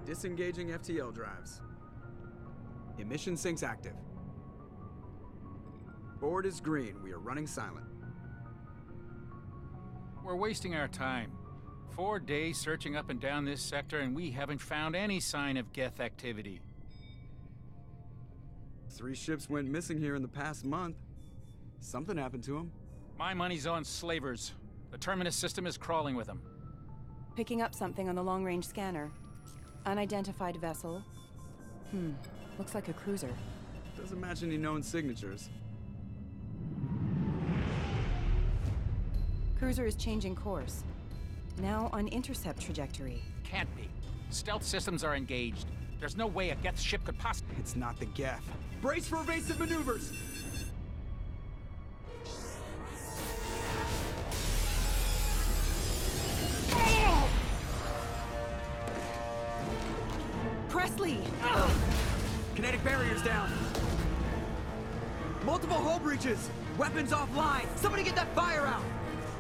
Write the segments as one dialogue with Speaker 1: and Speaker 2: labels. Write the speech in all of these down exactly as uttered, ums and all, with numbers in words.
Speaker 1: Disengaging F T L drives. Emission sinks active. Board is green. We are running silent.
Speaker 2: We're wasting our time. Four days searching up and down this sector, and we haven't found any sign of Geth activity.
Speaker 1: Three ships went missing here in the past month. Something happened to them.
Speaker 2: My money's on slavers. The Terminus system is crawling with them.
Speaker 3: Picking up something on the long-range scanner. Unidentified vessel. Hmm, looks like a cruiser.
Speaker 1: Doesn't match any known signatures.
Speaker 3: Cruiser is changing course. Now on intercept trajectory.
Speaker 2: Can't be. Stealth systems are engaged. There's no way a Geth ship could possibly...
Speaker 1: It's not the Geth. Brace for evasive maneuvers!
Speaker 3: Presley!
Speaker 1: Ugh. Kinetic barriers down. Multiple hull breaches. Weapons offline. Somebody get that fire out.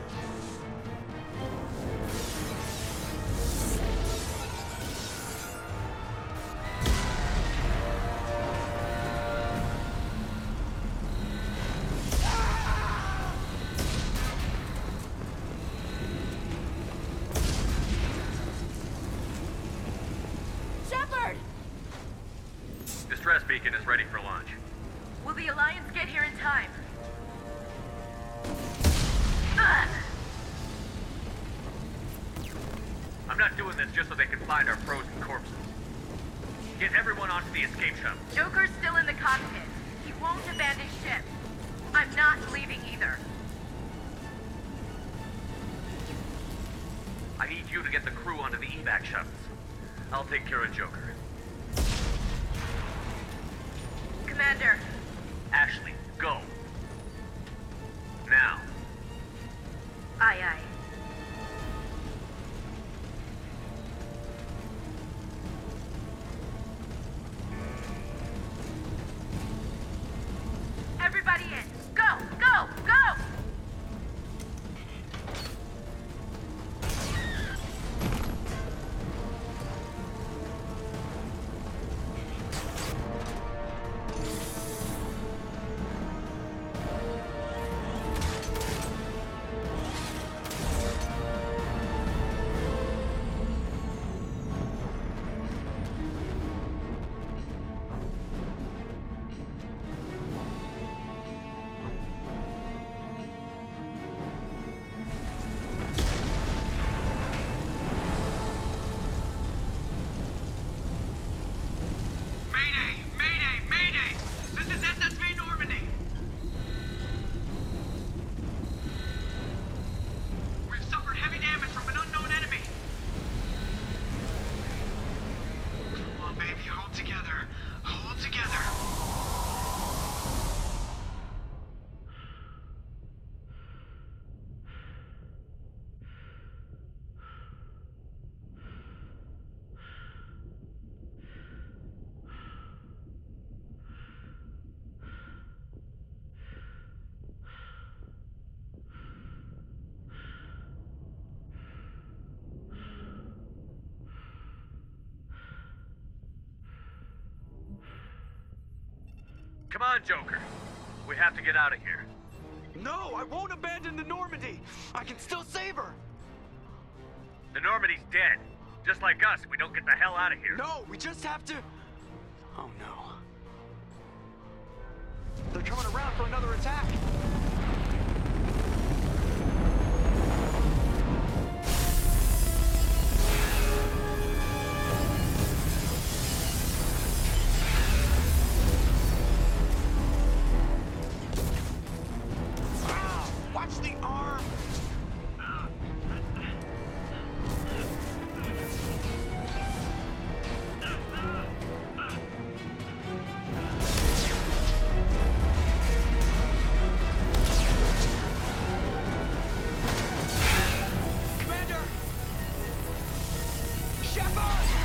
Speaker 4: Distress beacon is ready for launch.
Speaker 5: Will the Alliance get here in time? Ugh!
Speaker 4: I'm not doing this just so they can find our frozen corpses. Get everyone onto the escape shuttle.
Speaker 5: Joker's still in the cockpit. He won't abandon ship. I'm not leaving either.
Speaker 4: I need you to get the crew onto the evac shuttles. I'll take care of Joker.
Speaker 5: Commander.
Speaker 4: Ashley, go. Now.
Speaker 5: Aye, aye. Everybody in. Go, go, go!
Speaker 4: Come on, Joker. We have to get out of here.
Speaker 1: No, I won't abandon the Normandy. I can still save her.
Speaker 4: The Normandy's dead. Just like us, we don't get the hell out of here.
Speaker 1: No, we just have to... Oh no. They're coming around for another attack. Watch the arm! Commander! Shepard!